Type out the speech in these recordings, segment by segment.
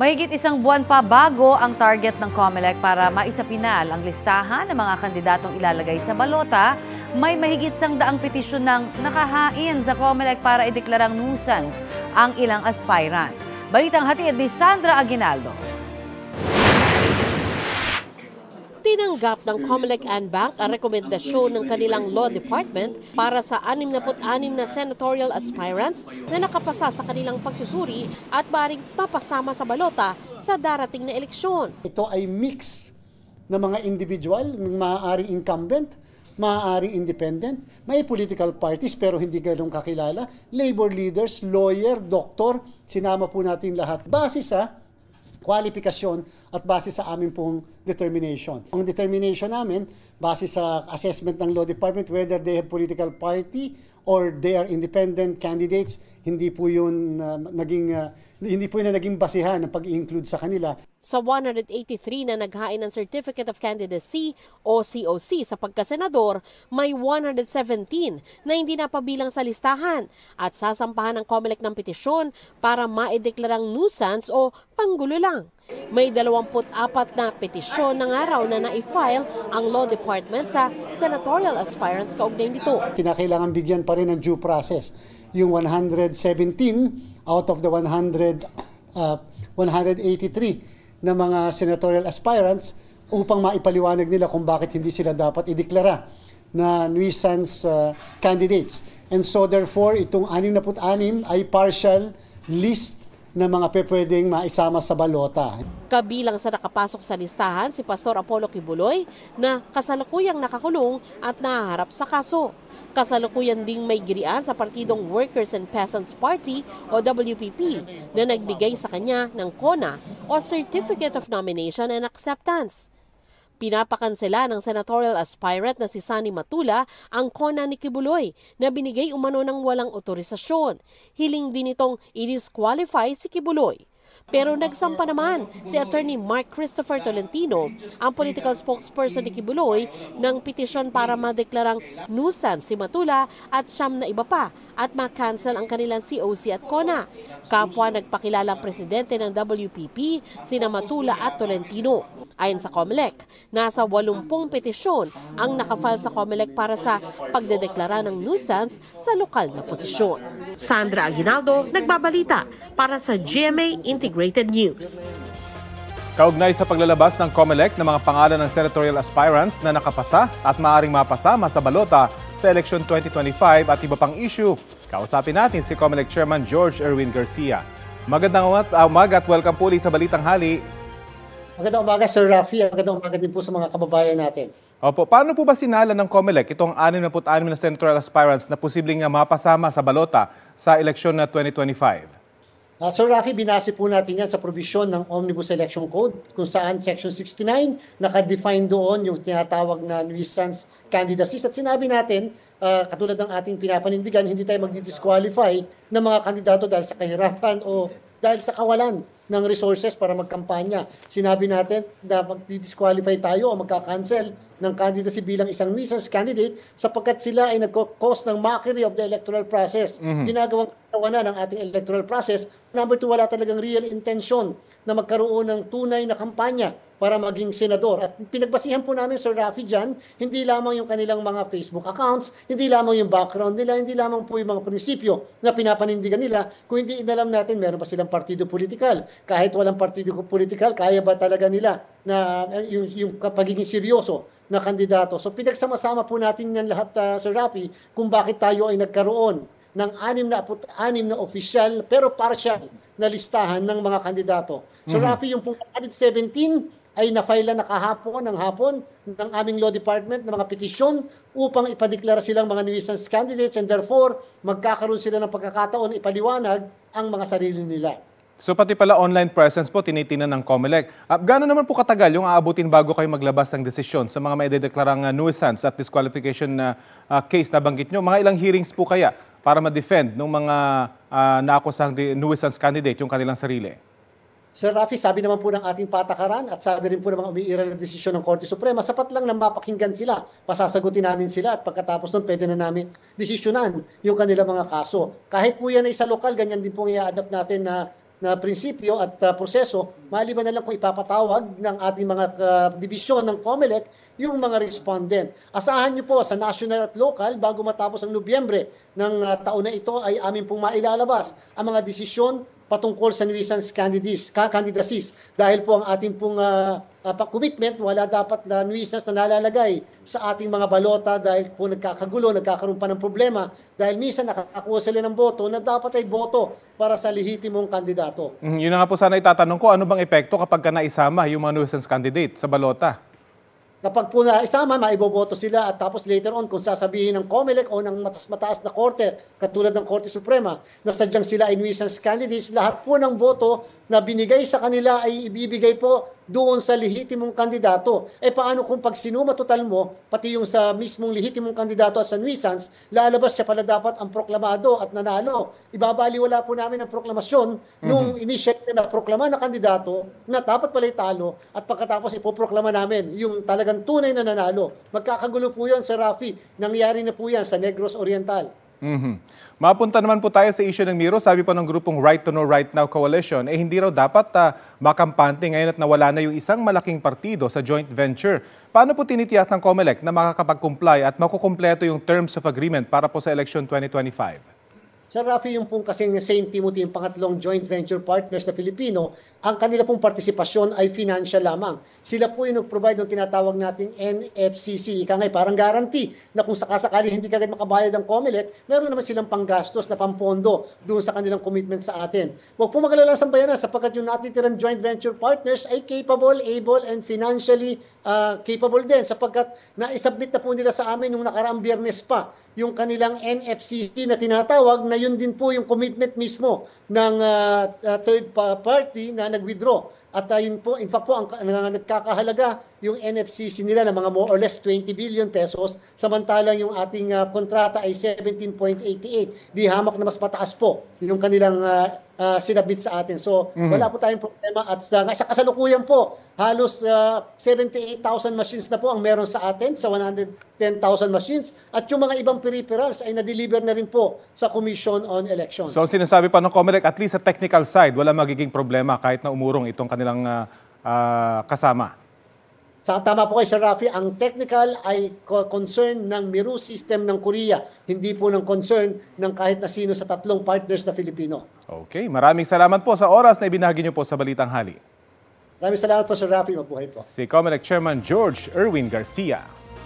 Mahigit isang buwan pa bago ang target ng COMELEC para maisapinal ang listahan ng mga kandidatong ilalagay sa balota, may mahigit 100 petisyon ng nakahain sa COMELEC para ideklarang nuisance ang ilang aspirant. Balitang hatid ni Sandra Aguinaldo. Tinanggap ng COMELEC and Bank ang rekomendasyon ng kanilang Law Department para sa 66 na senatorial aspirants na nakapasa sa kanilang pagsusuri at maaaring mapasama sa balota sa darating na eleksyon. Ito ay mix ng mga individual, maaaring incumbent, maaaring independent, may political parties pero hindi ganun kakilala, labor leaders, lawyer, doktor, sinama po natin lahat. Base sa kwalifikasyon at base sa aming pong determination. Ang determination namin, base sa assessment ng Law Department, whether they have political party or they are independent candidates, hindi po yun naging basihan ng pag-include sa kanila. Sa 183 na naghain ng Certificate of Candidacy o COC sa pagkasenador, may 117 na hindi napabilang sa listahan at sasampahan ng COMELEC ng petisyon para maideklarang nuisance o panggulo lang. May 24 na petisyon ng araw na na-file ang Law Department sa senatorial aspirants kaugnay nito. Kinakailangan bigyan pa rin ng due process. Yung 117 out of the 183 na mga senatorial aspirants upang maipaliwanag nila kung bakit hindi sila dapat ideklara na nuisance candidates. And so therefore, itong 66 ay partial list na mga pwedeng maisama sa balota. Kabilang sa nakapasok sa listahan si Pastor Apollo Kibuloy na kasalukuyang nakakulong at nahaharap sa kaso. Kasalukuyan ding may girian sa partidong Workers and Peasants Party o WPP na nagbigay sa kanya ng CONA o Certificate of Nomination and Acceptance. Pinapakansela ng senatorial aspirant na si Sunny Matula ang CONA ni Kibuloy na binigay umano ng walang otorisasyon. Hiling din itong i-disqualify si Kibuloy. Pero nagsampa naman si Attorney Mark Christopher Tolentino, ang political spokesperson ni Kibuloy, ng petisyon para madeklarang nuisance si Matula at siyam na iba pa at makancel ang kanilang COC at CONA. Kapwa nagpakilalang presidente ng WPP, sina Matula at Tolentino. Ayon sa COMELEC, nasa 80 petisyon ang nakafile sa COMELEC para sa pagdedeklara ng nuisance sa lokal na posisyon. Sandra Aguinaldo, nagbabalita para sa GMA Integrated News. Kaugnay sa paglalabas ng COMELEC ng mga pangalan ng senatorial aspirants na nakapasa at maaaring mapasama sa balota sa eleksyon 2025 at iba pang issue, kausapin natin si COMELEC Chairman George Erwin Garcia. Magandang umaga at welcome po sa Balitang Hali. Magandang umaga, Sir Rafi. Magandang umaga din po sa mga kababayan natin. Opo, paano po ba sinala ng COMELEC itong 66 na senatorial aspirants na posibleng mapasama sa balota sa eleksyon na 2025? Sir Rafi, binase po natin yan sa provision ng Omnibus Election Code kung saan Section 69 nakadefine doon yung tinatawag na nuisance candidacies. At sinabi natin, katulad ng ating pinapanindigan, hindi tayo magdi-disqualify ng mga kandidato dahil sa kahirapan o dahil sa kawalan ng resources para magkampanya. Sinabi natin na magdi-disqualify tayo o magka-cancel ng candidacy bilang isang nuisance candidate sapagkat sila ay nag-cause ng mockery of the electoral process. Ginagawang katawanan ng ating electoral process. Number 2, wala talagang real intention na magkaroon ng tunay na kampanya para maging senador. At pinagbasihan po namin, Sir Rafi, dyan, hindi lamang yung kanilang mga Facebook accounts, hindi lamang yung background nila, hindi lamang po yung mga prinsipyo na pinapanindigan nila, kung hindi inalam natin meron ba silang partido politikal. Kahit walang partido politikal, kaya ba talaga nila na yung pagiging seryoso na kandidato. So pinagsama-sama po natin yan lahat, Sir Rafi, kung bakit tayo ay nagkaroon ng 66 na official pero partial na listahan ng mga kandidato. So Rafi, yung 117 ay na-file na kahapon ng aming Law Department ng mga petisyon upang ipadeklara silang mga nuisance candidates and therefore magkakaroon sila ng pagkakataon ipaliwanag ang mga sarili nila. So pati pala online presence po tinitingnan ng COMELEC. Gaano naman po katagal yung aabutin bago kayo maglabas ng desisyon sa mga maidedeklarang nuisance at disqualification na case na banggit nyo? Mga ilang hearings po kaya para ma-defend ng mga naakusang nuisance candidate yung kanilang sarili? Sir Rafi, sabi naman po ng ating patakaran at sabi rin po ng mga umiiral na desisyon ng Korte Suprema, sapat lang na mapakinggan sila, pasasagutin namin sila at pagkatapos nun pwede na namin desisyonan yung kanilang mga kaso. Kahit po yan ay sa lokal, ganyan din po i-adapt natin na na prinsipyo at proseso, maliban na lang kung ipapatawag ng ating mga dibisyon ng COMELEC yung mga respondent. Asahan niyo po sa national at local, bago matapos ang Nobyembre ng taon na ito, ay amin pong mailalabas ang mga desisyon patungkol sa nuisance candidacies. Dahil po ang ating pong commitment, wala dapat na nuisance na nalalagay sa ating mga balota dahil po nagkakagulo, nagkakaroon pa ng problema dahil minsan nakakakuha sila ng boto na dapat ay boto para sa lehitimong kandidato. Yun na nga po sana itatanong ko, ano bang epekto kapag naisama yung mga nuisance candidate sa balota? Kapag po na isama, maiboboto sila at tapos later on kung sasabihin ng COMELEC o ng mataas na korte, katulad ng Korte Suprema, na sadyang sila ay nuisance candidates, lahat po ng boto na binigay sa kanila ay ibibigay po doon sa lehitimong kandidato. Paano kung pag sinuma total mo, pati yung sa mismong lehitimong kandidato at sa nuisance, lalabas siya pala dapat ang proklamado at nanalo. Ibabaliwala po namin ang proklamasyon nung initiate na proklama na kandidato na dapat pala talo at pagkatapos ipoproklama namin yung talagang tunay na nanalo. Magkakagulo po yun sa Rafi. Nangyari na po yan sa Negros Oriental. Mapunta naman po tayo sa issue ng Miro. Sabi po ng grupong Right to Know Right Now Coalition, hindi raw dapat makampante ngayon at nawala na yung isang malaking partido sa joint venture. Paano po tinitiyak ng COMELEC na makakapag-comply at makukumpleto yung terms of agreement para po sa election 2025? Sir Rafi, yung pong kasing St. Timothy, yung pangatlong joint venture partners na Pilipino, ang kanila pong partisipasyon ay financial lamang. Sila po yung nag-provide ng tinatawag nating NFCC. Ika nga'y parang guarantee na kung sakasakali hindi kagad makabayad ang COMELEC, meron naman silang panggastos na pampondo doon sa kanilang commitment sa atin. Huwag po mag-alala sa bayanan sapagkat yung natitirang joint venture partners ay capable, able, and financially capable din sapagkat na-submit na po nila sa amin nung nakaraang Biyernes pa yung kanilang NFCC na tinatawag na yun din po yung commitment mismo ng third party na nag-withdraw. At yun po, in fact po, ang nagkakahalaga yung NFCC nila na mga more or less 20 billion pesos, samantalang yung ating kontrata ay 17.88. Di hamak na mas mataas po yung kanilang sinabit sa atin. So, wala po tayong problema. At sa kasalukuyan po, halos 78,000 machines na po ang meron sa atin, sa 110,000 machines. At yung mga ibang peripherals ay na-deliver na rin po sa Commission on Elections. So, sinasabi pa ng COMELEC, at least sa technical side, wala magiging problema kahit na umurong itong kanilang kasama. Tama po kay Sir Rafi, ang technical ay concern ng Miru system ng Korea, hindi po ng concern ng kahit na sino sa tatlong partners na Filipino. Okay, maraming salamat po sa oras na ibinahagi niyo po sa Balitang Hali. Maraming salamat po Sir Rafi, mabuhay po. Si COMELEC Chairman George Erwin Garcia.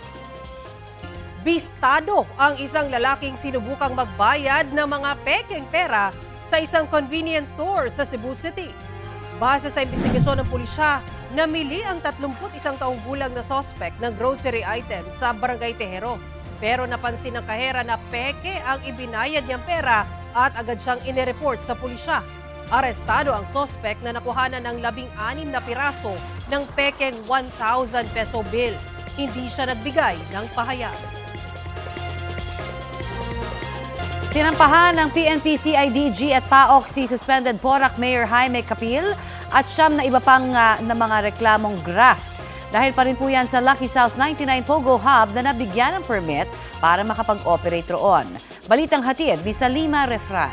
Bistado ang isang lalaking sinubukang magbayad ng mga pekeng pera sa isang convenience store sa Cebu City. Base sa investigasyon ng pulisya, namili ang 31 taong gulang na suspect ng grocery item sa Barangay Tejero. Pero napansin ng kahera na peke ang ibinayad niyang pera at agad siyang inireport sa pulisya. Arestado ang suspect na nakuhanan ng 16 na piraso ng pekeng 1,000 peso bill. Hindi siya nagbigay ng pahayag. Sinampahan ng PNP, CIDG at PAOK si suspended Porac Mayor Jaime Capil at siyam na iba pang na mga reklamong graft. Dahil pa rin po yan sa Lucky South 99 Pogo Hub na nabigyan ng permit para makapag-operate roon. Balitang hatid ni Salima Refran.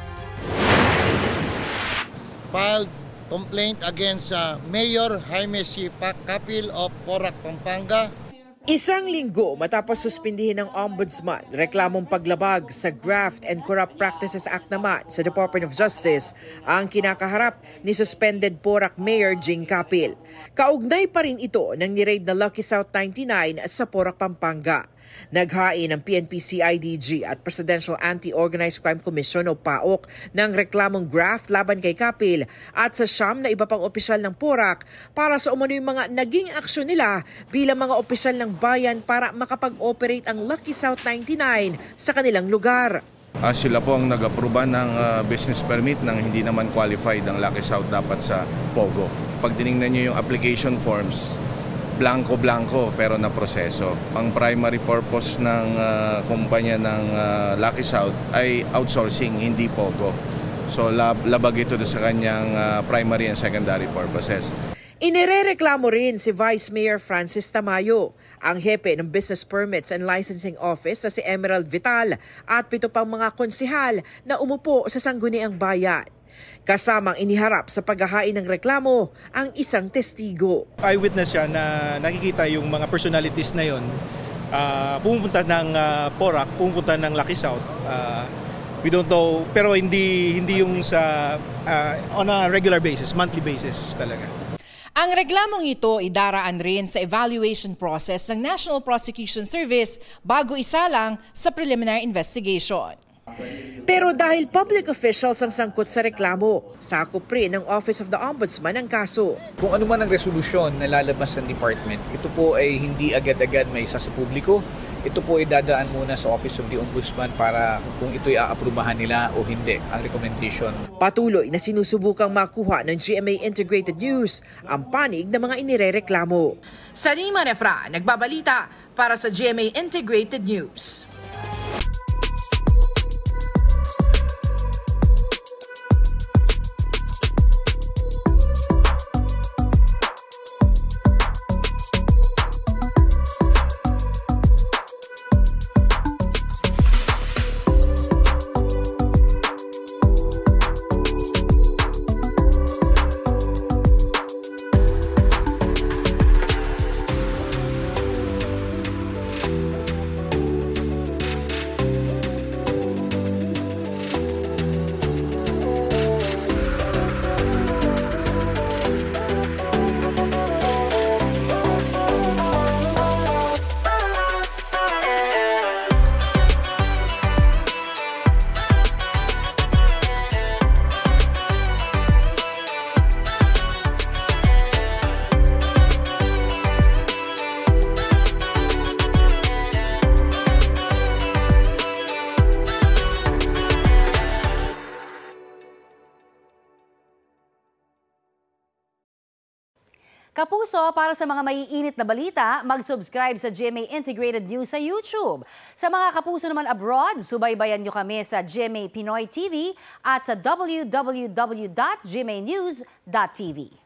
Filed complaint against Mayor Jaime C. Capil of Porac, Pampanga. Isang linggo matapos suspindihin ng Ombudsman, reklamong paglabag sa Graft and Corrupt Practices Act naman sa Department of Justice ang kinakaharap ni suspended Porac Mayor Jing Capil. Kaugnay pa rin ito ng ni-raid na Lucky South 99 sa Porac, Pampanga. Naghain ng PNP-CIDG at Presidential Anti-Organized Crime Commission o PAOK ng reklamong graft laban kay Capil at sa siyam na iba pang opisyal ng Porac para sa umano'y mga naging aksyon nila bilang mga opisyal ng bayan para makapag-operate ang Lucky South 99 sa kanilang lugar. Sila po ang nag-aproba ng business permit nang hindi naman qualified ang Lucky South dapat sa Pogo. Pag dinignan nyo yung application forms, blanco-blanco pero na proseso. Ang primary purpose ng kumpanya ng Lucky South ay outsourcing, hindi Pogo. So labag ito sa kanyang primary and secondary purposes. Inirereklamo rin si Vice Mayor Francis Tamayo, ang hepe ng Business Permits and Licensing Office na si Emerald Vital at 7 pang mga konsehal na umupo sa Sangguniang Bayan. Kasamang iniharap sa paghahain ng reklamo ang isang testigo. Eyewitness siya na nakikita yung mga personalities na yon pumupunta ng Porac, pumupunta ng Lucky South. We don't know, pero hindi yung sa on a regular basis, monthly basis talaga. Ang reklamong ito idaraan rin sa evaluation process ng National Prosecution Service bago isalang sa preliminary investigation. Pero dahil public officials ang sangkot sa reklamo, sakop rin ng Office of the Ombudsman ang kaso. Kung ano man ang resolusyon na lalabas ng department, ito po ay hindi agad-agad may isa sa publiko. Ito po ay dadaan muna sa Office of the Ombudsman para kung ito'y aaprubahan nila o hindi ang recommendation. Patuloy na sinusubukang makuha ng GMA Integrated News ang panig ng mga inirereklamo. Sarima Refra, nagbabalita para sa GMA Integrated News. Kapuso, para sa mga maiinit na balita, mag-subscribe sa GMA Integrated News sa YouTube. Sa mga kapuso naman abroad, subaybayan nyo kami sa GMA Pinoy TV at sa www.gmanews.tv.